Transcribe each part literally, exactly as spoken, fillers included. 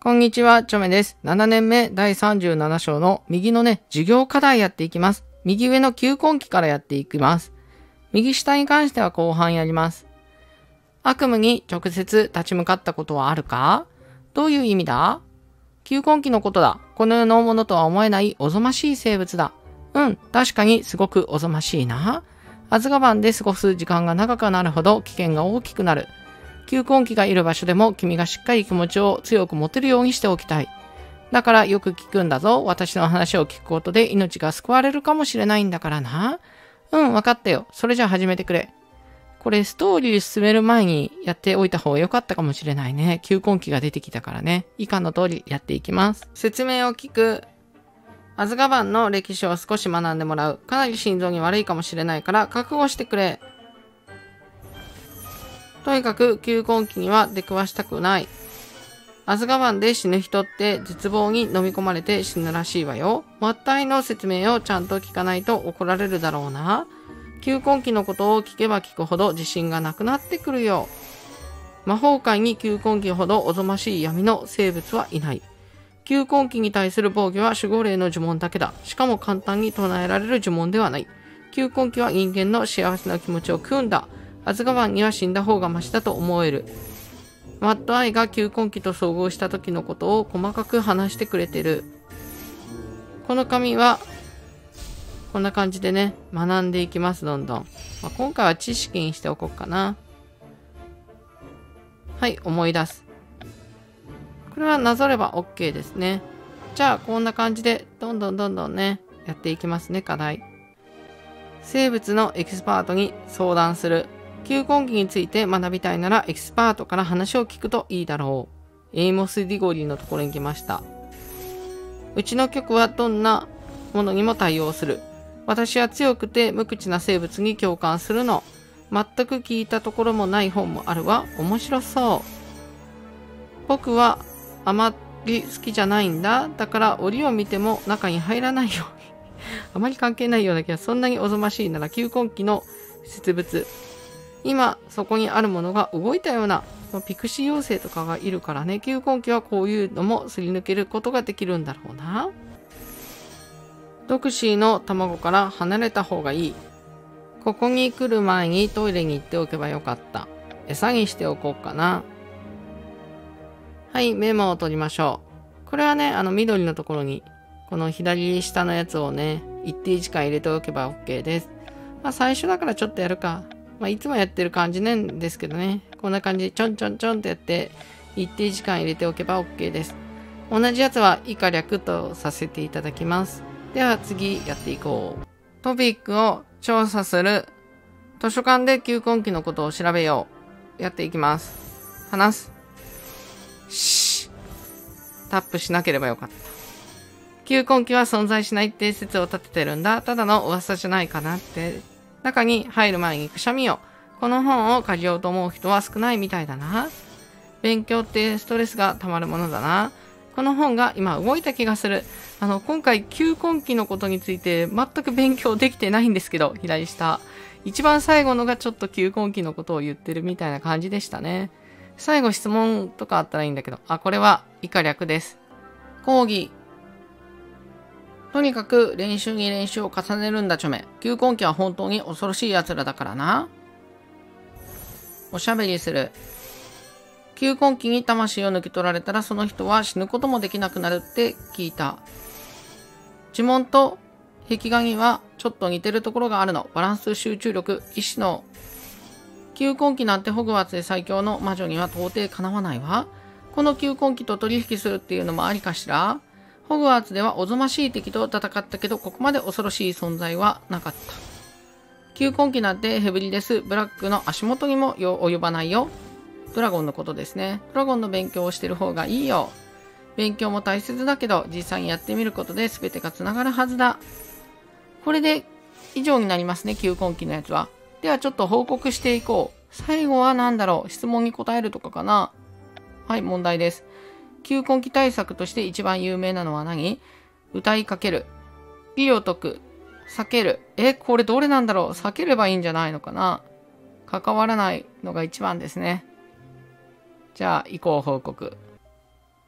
こんにちは、チョメです。ななねんめだいさんじゅうなな章の右のね、授業課題やっていきます。右上の球根期からやっていきます。右下に関しては後半やります。悪夢に直接立ち向かったことはあるか？どういう意味だ？球根期のことだ。この世のものとは思えないおぞましい生物だ。うん、確かにすごくおぞましいな。アズガバンで過ごす時間が長くなるほど危険が大きくなる。球根期がいる場所でも君がしっかり気持ちを強く持てるようにしておきたい。だからよく聞くんだぞ。私の話を聞くことで命が救われるかもしれないんだからな。うん、わかったよ。それじゃあ始めてくれ。これストーリー進める前にやっておいた方が良かったかもしれないね。球根期が出てきたからね。以下の通りやっていきます。説明を聞く。アズガバンの歴史を少し学んでもらう。かなり心臓に悪いかもしれないから覚悟してくれ。とにかく球根期には出くわしたくない。アズガバンで死ぬ人って絶望に飲み込まれて死ぬらしいわよ。末端の説明をちゃんと聞かないと怒られるだろうな。球根期のことを聞けば聞くほど自信がなくなってくるよ。魔法界に球根期ほどおぞましい闇の生物はいない。球根期に対する防御は守護霊の呪文だけだ。しかも簡単に唱えられる呪文ではない。球根期は人間の幸せな気持ちを食うんだ。アズガバンには死んだ方がマシだと思える。マッドアイが球根期と遭遇した時のことを細かく話してくれてる。この紙はこんな感じでね、学んでいきます、どんどん。まあ、今回は知識にしておこうかな。はい、思い出す。これはなぞれば OK ですね。じゃあ、こんな感じで、どんどんどんどんね、やっていきますね、課題。生物のエキスパートに相談する。球根期について学びたいなら、エキスパートから話を聞くといいだろう。エイモス・ディゴリーのところに来ました。うちの局はどんなものにも対応する。私は強くて無口な生物に共感するの。全く聞いたところもない本もあるわ。面白そう。僕はあまり好きじゃないんだ。だから檻を見ても中に入らないように。あまり関係ないような気が、そんなにおぞましいなら球根期の実物。今そこにあるものが動いたようなピクシー妖精とかがいるからね。球根期はこういうのもすり抜けることができるんだろうな。ドクシーの卵から離れた方がいい。ここに来る前にトイレに行っておけばよかった。餌にしておこうかな。はい、メモを取りましょう。これはね、あの緑のところに、この左下のやつをね、一定時間入れておけば OK です。まあ最初だからちょっとやるか。まあいつもやってる感じなんですけどね。こんな感じでちょんちょんちょんってやって、一定時間入れておけば OK です。同じやつは以下略とさせていただきます。では次やっていこう。トピックを調査する。図書館で球根期のことを調べよう。やっていきます。話す。シー。タップしなければよかった。球根期は存在しないって説を立ててるんだ。ただの噂じゃないかなって。中に入る前にくしゃみよ。この本を借りようと思う人は少ないみたいだな。勉強ってストレスが溜まるものだな。この本が今動いた気がする。あの、今回、球根期のことについて全く勉強できてないんですけど、左下。一番最後のがちょっと球根期のことを言ってるみたいな感じでしたね。最後質問とかあったらいいんだけど、あ、これは以下略です。講義。とにかく練習に練習を重ねるんだちょめ。球根期は本当に恐ろしい奴らだからな。おしゃべりする。球根期に魂を抜き取られたらその人は死ぬこともできなくなるって聞いた。呪文と壁画にはちょっと似てるところがあるの。バランス、集中力、意志の。球根期なんてホグワーツで最強の魔女には到底かなわないわ。この球根期と取引するっていうのもありかしら。ホグワーツではおぞましい敵と戦ったけどここまで恐ろしい存在はなかった。球根期なんてヘブリデス・ブラックの足元にも及ばないよ。ドラゴンのことですね。ドラゴンの勉強をしてる方がいいよ。勉強も大切だけど、実際にやってみることで全てがつながるはずだ。これで以上になりますね、球根期のやつは。ではちょっと報告していこう。最後は何だろう、質問に答えるとかかな。はい、問題です。球根期対策として一番有名なのは何？歌いかける。理を解く。避ける。え、これどれなんだろう？避ければいいんじゃないのかな。関わらないのが一番ですね。じゃあ、以降報告。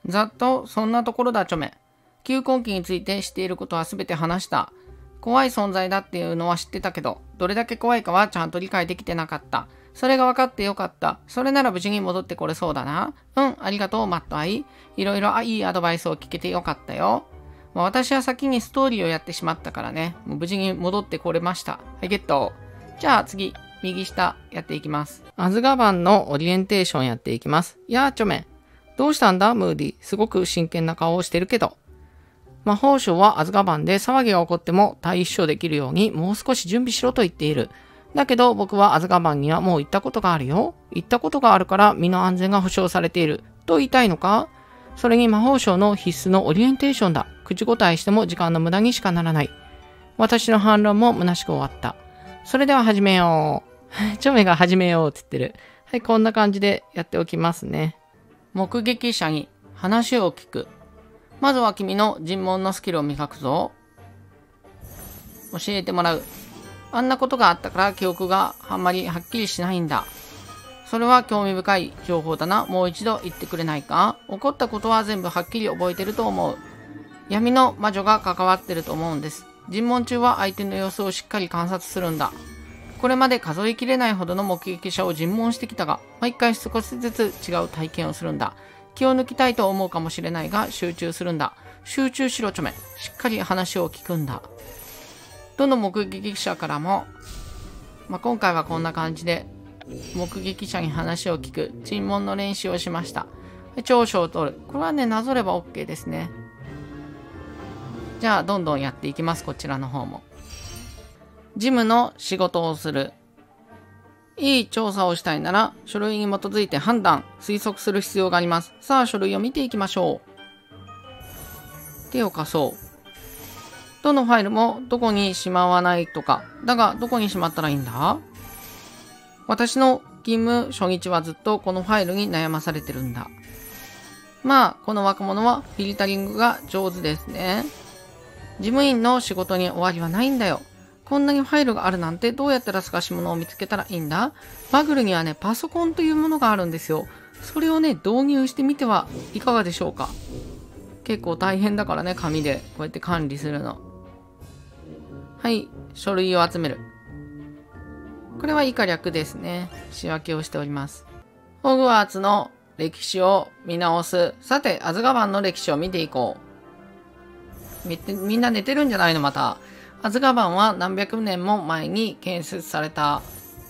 ざっとそんなところだちょめ。球根機について知っていることは全て話した。怖い存在だっていうのは知ってたけど、どれだけ怖いかはちゃんと理解できてなかった。それが分かってよかった。それなら無事に戻ってこれそうだな。うん、ありがとう、マットアイ。いろいろいいアドバイスを聞けてよかったよ。まあ、私は先にストーリーをやってしまったからね。もう無事に戻ってこれました。はい、ゲット。じゃあ次、右下やっていきます。アズガバンのオリエンテーションやっていきます。やーちょめ。どうしたんだ、ムーディ。すごく真剣な顔をしてるけど。魔法省はアズガバンで騒ぎが起こっても対処できるようにもう少し準備しろと言っている。だけど僕はアズガバンにはもう行ったことがあるよ。行ったことがあるから身の安全が保証されている。と言いたいのか？それに魔法省の必須のオリエンテーションだ。口答えしても時間の無駄にしかならない。私の反論も虚しく終わった。それでは始めよう。チョメが始めようって言ってる。はい、こんな感じでやっておきますね。目撃者に話を聞く。まずは君の尋問のスキルを磨くぞ。教えてもらう。あんなことがあったから記憶があんまりはっきりしないんだ。それは興味深い情報だな。もう一度言ってくれないか？起こったことは全部はっきり覚えてると思う。闇の魔女が関わってると思うんです。尋問中は相手の様子をしっかり観察するんだ。これまで数えきれないほどの目撃者を尋問してきたが、毎回少しずつ違う体験をするんだ。気を抜きたいと思うかもしれないが、集中するんだ。集中しろちょめ。しっかり話を聞くんだ。どの目撃者からも、まあ、今回はこんな感じで、目撃者に話を聞く、尋問の練習をしました。長所を取る。これはね、なぞれば OK ですね。じゃあ、どんどんやっていきます。こちらの方も。事務の仕事をする。いい調査をしたいなら、書類に基づいて判断、推測する必要があります。さあ、書類を見ていきましょう。手を貸そう。どのファイルもどこにしまわないとか。だが、どこにしまったらいいんだ？私の勤務初日はずっとこのファイルに悩まされてるんだ。まあ、この若者はフィルタリングが上手ですね。事務員の仕事に終わりはないんだよ。こんなにファイルがあるなんてどうやったら探し物を見つけたらいいんだ？バグルにはね、パソコンというものがあるんですよ。それをね、導入してみてはいかがでしょうか。結構大変だからね、紙でこうやって管理するの。はい、書類を集める。これは以下略ですね。仕分けをしております。ホグワーツの歴史を見直す。さて、アズガバンの歴史を見ていこう。み, みんな寝てるんじゃないのまた。アズガバンは何百年も前に建設された。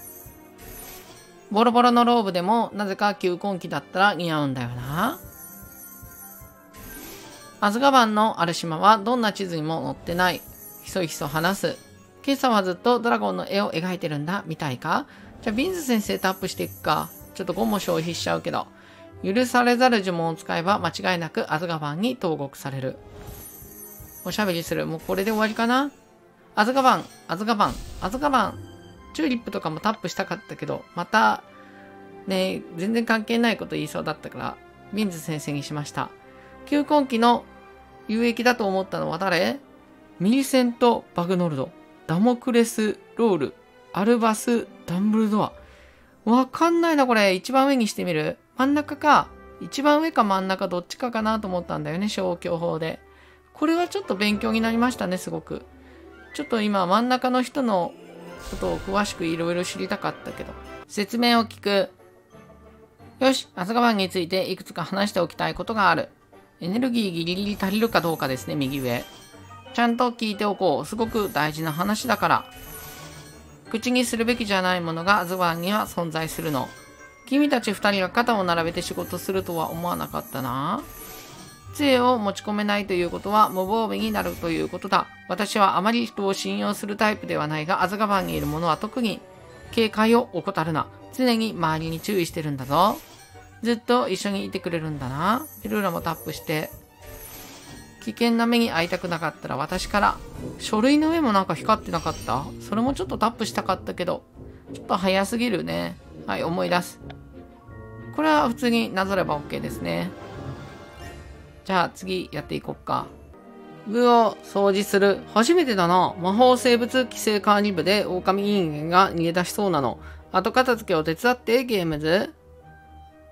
ボロボロのローブでもなぜか球根機だったら似合うんだよな。アズガバンのある島はどんな地図にも載ってない。ひそひそ話す。今朝はずっとドラゴンの絵を描いてるんだ。見たいか？じゃあビンズ先生とアップしていくか。ちょっとゴム消費しちゃうけど。許されざる呪文を使えば間違いなくアズガバンに投獄される。おしゃべりする。もうこれで終わりかな？アズガバン、アズガバン、アズガバン。チューリップとかもタップしたかったけど、また、ね、全然関係ないこと言いそうだったから、ビンズ先生にしました。球根機の有益だと思ったのは誰？ミリセント・バグノルド、ダモクレス・ロール、アルバス・ダンブルドア。わかんないな、これ。一番上にしてみる？真ん中か。一番上か真ん中どっちかかなと思ったんだよね、消去法で。これはちょっと勉強になりましたね、すごく。ちょっと今真ん中の人のことを詳しくいろいろ知りたかったけど。説明を聞く。よし、アズガバンについていくつか話しておきたいことがある。エネルギーギリギリ足りるかどうかですね、右上。ちゃんと聞いておこう。すごく大事な話だから。口にするべきじゃないものがアズガバンには存在するの。君たち二人が肩を並べて仕事するとは思わなかったな。杖を持ち込めないということは無防備になるということだ。私はあまり人を信用するタイプではないが、アズガバンにいる者は特に警戒を怠るな。常に周りに注意してるんだぞ。ずっと一緒にいてくれるんだな。ルーラもタップして。危険な目に遭いたくなかったら私から。書類の上もなんか光ってなかった？それもちょっとタップしたかったけど、ちょっと早すぎるね。はい、思い出す。これは普通になぞれば OK ですね。じゃあ次やっていこっか。部を掃除する。初めてだな。魔法生物規制管理部で狼人間が逃げ出しそうなの。後片付けを手伝ってゲームズ。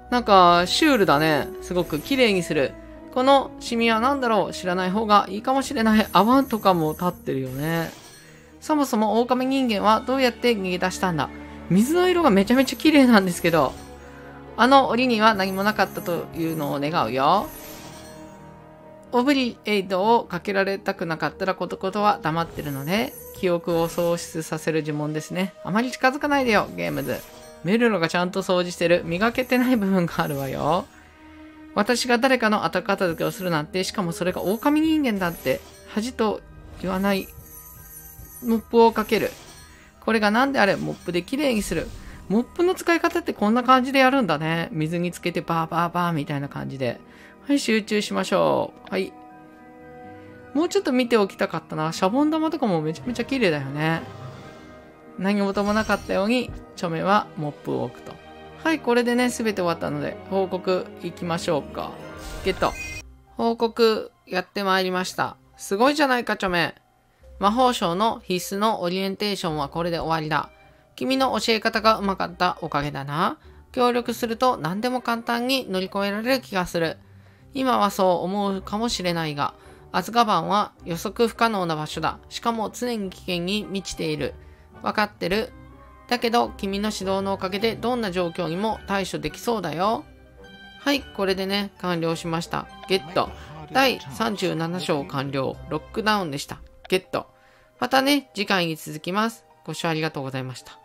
なんか、シュールだね。すごく綺麗にする。このシミは何だろう、知らない方がいいかもしれない。泡とかも立ってるよね。そもそも狼人間はどうやって逃げ出したんだ。水の色がめちゃめちゃ綺麗なんですけど、あの檻には何もなかったというのを願うよ。オブリエイドをかけられたくなかったらことことは黙ってるので、記憶を喪失させる呪文ですね。あまり近づかないでよ、ゲームズ。メルロがちゃんと掃除してる。磨けてない部分があるわよ。私が誰かの後片付けをするなんて、しかもそれが狼人間だって、恥と言わない。モップをかける。これがなんであれ、モップできれいにする。モップの使い方ってこんな感じでやるんだね。水につけてバーバーバーみたいな感じで。はい、集中しましょう。はい。もうちょっと見ておきたかったな。シャボン玉とかもめちゃめちゃ綺麗だよね。何事もなかったように、チョメはモップを置くと。はい、これでね、すべて終わったので、報告行きましょうか。ゲット。報告やってまいりました。すごいじゃないか、チョメ。魔法省の必須のオリエンテーションはこれで終わりだ。君の教え方がうまかったおかげだな。協力すると何でも簡単に乗り越えられる気がする。今はそう思うかもしれないが、アズカバンは予測不可能な場所だ。しかも常に危険に満ちている。わかってる。だけど君の指導のおかげでどんな状況にも対処できそうだよ。はい、これでね、完了しました。ゲット。だいさんじゅうなな章完了。ロックダウンでした。ゲット。またね、次回に続きます。ご視聴ありがとうございました。